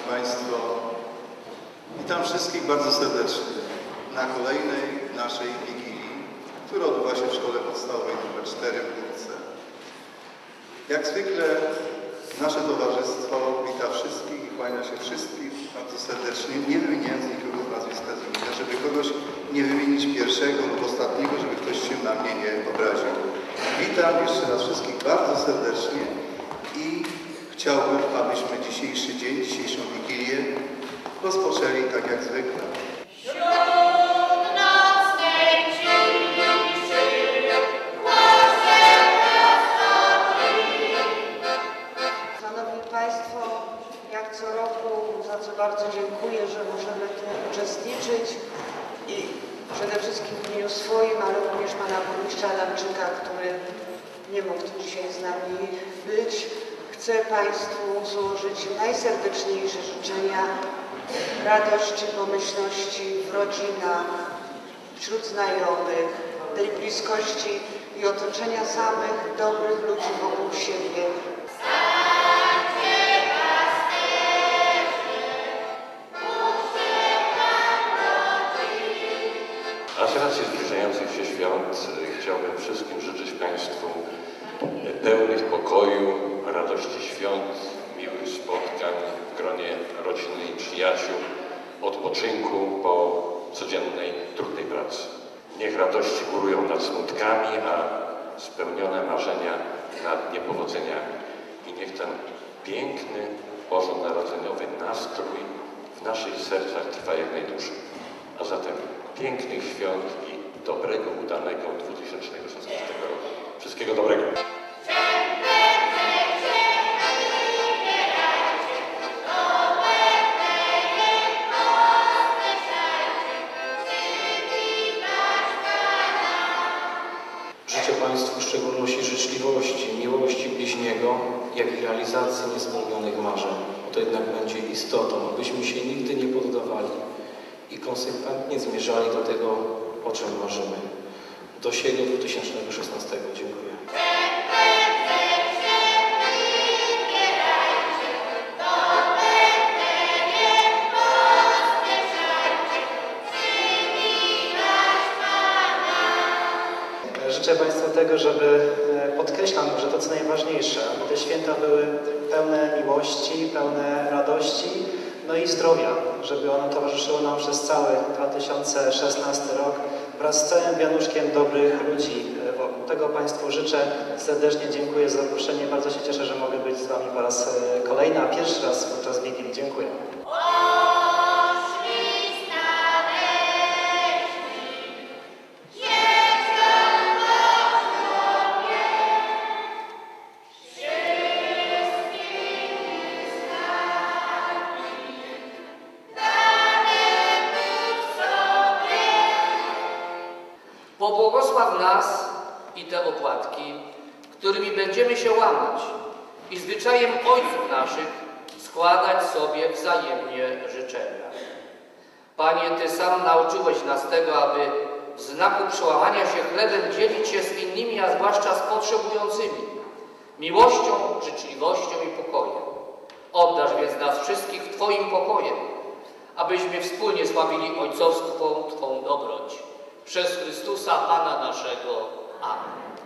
Państwo, witam wszystkich bardzo serdecznie na kolejnej naszej Wigilii, która odbywa się w Szkole Podstawowej nr 4 w Górce. Jak zwykle nasze towarzystwo wita wszystkich i kłania się wszystkich bardzo serdecznie, nie wymieniając nikogo z nazwiska z imienia, żeby kogoś nie wymienić pierwszego lub ostatniego, żeby ktoś się na mnie nie obraził. Witam jeszcze raz wszystkich bardzo serdecznie i chciałbym, abyśmy dzisiejszy dzień, dzisiejszą Wigilię rozpoczęli tak jak zwykle. Szanowni Państwo, jak co roku, za co bardzo dziękuję, że możemy tu uczestniczyć i przede wszystkim w imieniu swoim, ale również pana burmistrza Adamczyka, który nie mógł tu dzisiaj z nami być. Chcę Państwu złożyć najserdeczniejsze życzenia radości, pomyślności w rodzinach, wśród znajomych, tej bliskości i otoczenia samych dobrych ludzi wokół siebie. A z racji zbliżających się świąt chciałbym wszystkim życzyć Państwu pełnych pokoju, radości świąt, miłych spotkań w gronie rodziny i przyjaciół, odpoczynku po codziennej, trudnej pracy. Niech radości górują nad smutkami, a spełnione marzenia nad niepowodzeniami. I niech ten piękny, bożonarodzeniowy nastrój w naszych sercach trwa jak najdłużej. A zatem pięknych świąt i dobrego, udanego 2016 roku. Wszystkiego dobrego. Życzę Państwu w szczególności życzliwości, miłości bliźniego, jak i realizacji niespełnionych marzeń. To jednak będzie istotą, abyśmy się nigdy nie poddawali i konsekwentnie zmierzali do tego, o czym marzymy. Do siebie 2016. Dziękuję. Życzę Państwu tego, żeby, podkreślam, że to co najważniejsze, aby te święta były pełne miłości, pełne radości, no i zdrowia, żeby ono towarzyszyło nam przez cały 2016 rok wraz z całym wianuszkiem dobrych ludzi wokół. Tego Państwu życzę. Serdecznie dziękuję za zaproszenie. Bardzo się cieszę, że mogę być z Wami po raz kolejny, a pierwszy raz podczas Wigilii. Dziękuję. Pobłogosław nas i te opłatki, którymi będziemy się łamać i zwyczajem ojców naszych składać sobie wzajemnie życzenia. Panie, Ty sam nauczyłeś nas tego, aby w znaku przełamania się chlebem dzielić się z innymi, a zwłaszcza z potrzebującymi, miłością, życzliwością i pokojem. Oddasz więc nas wszystkich Twoim pokojem, abyśmy wspólnie sławili ojcowską Twą dobroć. Przez Chrystusa Pana naszego. Amen.